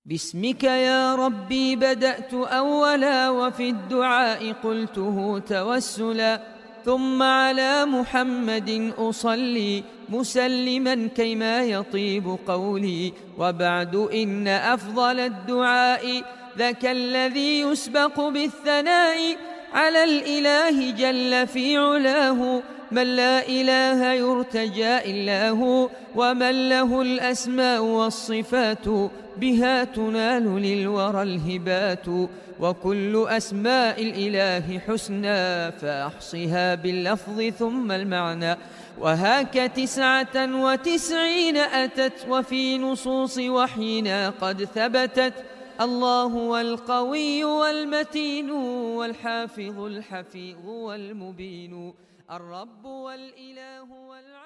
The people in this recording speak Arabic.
باسمك يا ربي بدأت أولا، وفي الدعاء قلته توسلا، ثم على محمد أصلي مسلما كيما يطيب قولي. وبعد إن أفضل الدعاء ذاك الذي يسبق بالثناء على الإله جل في علاه، من لا إله يرتجى إلا هو، ومن له الأسماء والصفات بها تنال للورى الهبات. وكل أسماء الإله حسنى فأحصها باللفظ ثم المعنى، وهاك 99 أتت وفي نصوص وحينا قد ثبتت. الله هو القوي والمتين والحافظ الحفيظ والمبين، الرب والإله والعالم.